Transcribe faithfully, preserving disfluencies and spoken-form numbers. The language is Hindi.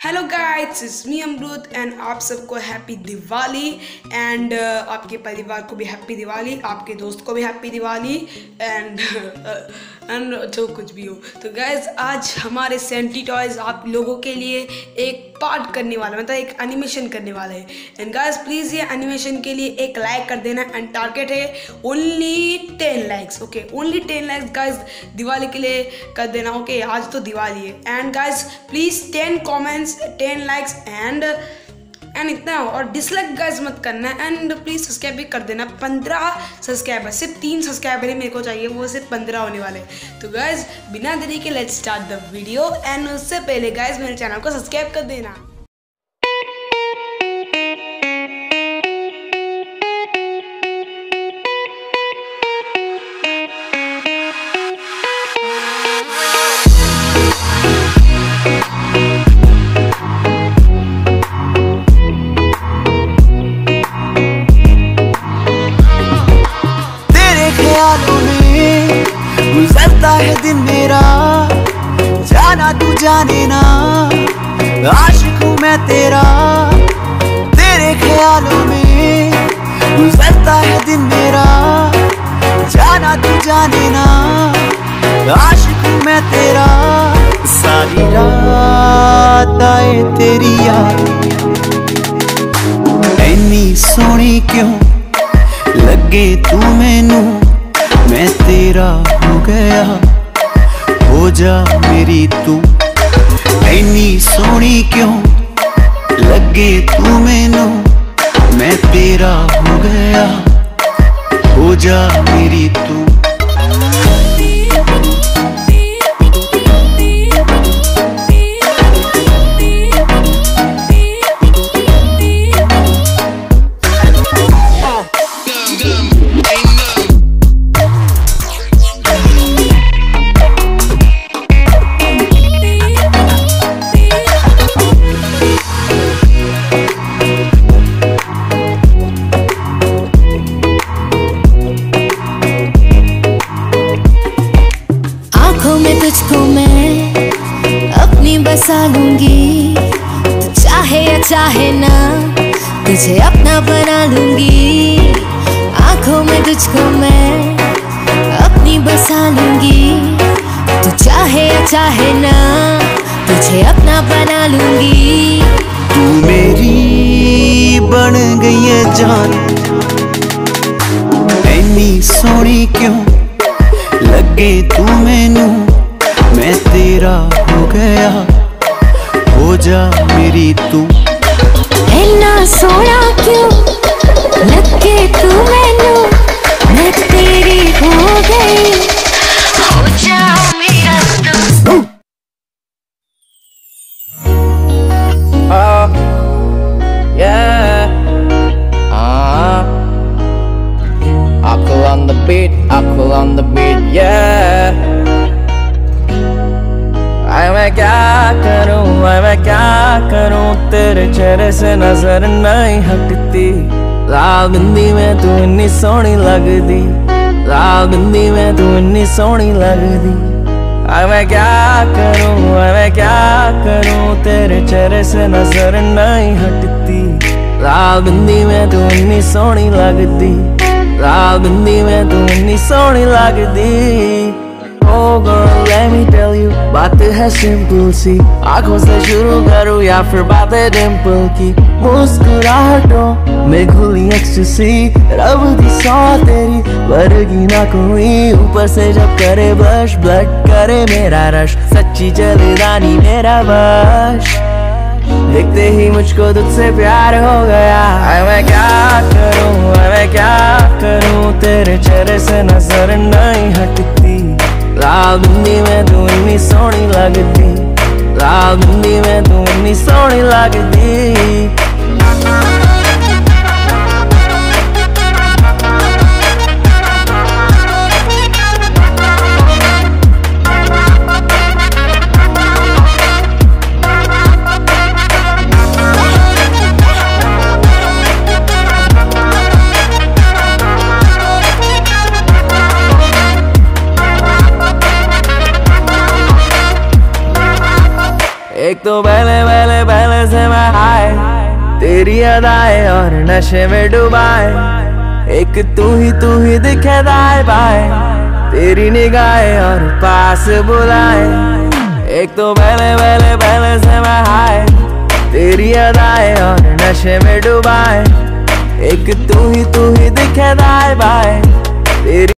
Hello guys, it's me Amrut and आप सबको हैप्पी दिवाली एंड uh, आपके परिवार को भी हैप्पी दिवाली, आपके दोस्त को भी हैप्पी दिवाली एंड एंड जो कुछ भी हो। तो गाइस आज हमारे सेंटी टॉयज आप लोगों के लिए एक पार्ट करने वाला, मतलब एक एनिमेशन करने वाला है। एंड गाइस प्लीज़ ये एनिमेशन के लिए एक लाइक कर देना एंड टारगेट है only ten likes. Okay, only ten likes guys Diwali के लिए कर देना। Okay okay? आज तो दिवाली है and guys please ten comments, ten likes and and इतना, और डिसलाइक गाइस मत करना एंड प्लीज़ सब्सक्राइब भी कर देना। पंद्रह सब्सक्राइबर, सिर्फ तीन सब्सक्राइबर ही मेरे को चाहिए, वो सिर्फ पंद्रह होने वाले। तो गाइस बिना देरी के let's start the video and उससे पहले गाइस मेरे चैनल को सब्सक्राइब कर देना। गुजरता है दिन मेरा, जाना तू जाने ना, आशिक हूँ मैं तेरा। तेरे ख्यालों में गुजरता है दिन मेरा, जाना तू जाने ना, आशिक हूँ मैं तेरा। सारी रात आए तेरी याद, ऐनी सोनी क्यों लगे तू मैनू, मैं तेरा हो गया, हो जा मेरी तू। ऐनी सोनी क्यों लगे तू मैनू, मैं तेरा हो गया, हो जा मेरी तू। तुझको मैं अपनी बसा लूंगी, तू चाहे या चाहे ना, तुझे अपना बना लूंगी। आंखों में तुझको मैं अपनी बसा लूंगी, तू चाहे या चाहे ना, तुझे अपना बना लूंगी। तू मेरी बन गई है जान, ऐनी सोनी क्यों लगे तू मैनू, मैं तेरा हो गया, हो जा मेरी तू। ऐना सोना क्यों लगे तू मैनू, मैं तेरी हो गई, हो जा मेरा तू। Oh, yeah. Uh, Akull on the beat, Akull on the beat, yeah. आए मैं क्या करूं, आए मैं क्या करूं, तेरे चेहरे से नजर नहीं हटती। लाल बिंदी में तू इन्नी सोहनी लगदी, लाल बिंदी में तू इन्नी सोहनी लगदी। आए मैं क्या करूं, आए मैं क्या करूं, तेरे चेहरे से नजर नहीं हटती। लाल बिंदी में तू इन्नी सोहनी लगदी, लाल बिंदी में तू इन्नी सोहनी लगदी। Oh girl, let me tell you, बात है सिंपल सी, आँखों से शुरू करूँ या फिर बातें डिम्पल की। मुस्कुराहटों में घुली एक्सटेसी, रब दी सौ तेरी वर्गी ना कोई। ऊपर से जब करे ब्लश, ब्लड करे मेरा रश, सच्ची जले रानी मेरा वश। देखते ही मुझको तुझसे प्यार हो गया। आए मैं क्या करूँ, आए मैं क्या करूँ, तेरे चेहरे से नजर नहीं हटती। लाल बिंदी में तू इन्नी सोहनी लगदी, लाल बिंदी में तू इन्नी सोहनी लगदी। एक तो पहले पहले पहले पहले से मैं हाय, तेरी अदाएं और नशे में डुबाए, एक तू ही तू ही दिखे दाएं बाएं, तेरी निगाहें और पास बुलाए, एक तो पहले पहले पहले से मैं हाय, तेरी अदाएं और नशे में डुबाए, एक तू ही तू ही दिखे दाएं बाएं, तेरी